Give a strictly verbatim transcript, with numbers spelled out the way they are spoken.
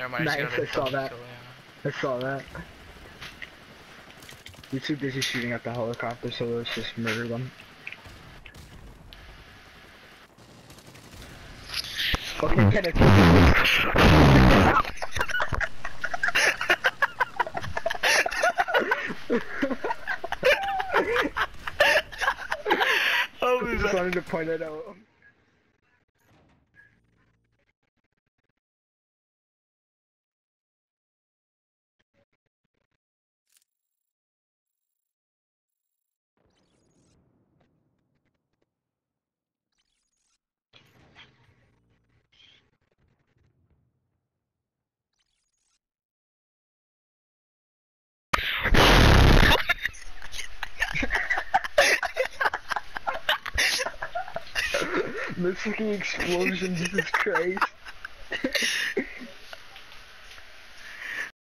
Never mind. Nice, Nice, I saw that. Kill, I yeah. saw that. You're too busy shooting at the helicopter, so let's just murder them. Okay, Kenneth. I just wanted to point it out. The fucking explosion, Jesus Christ.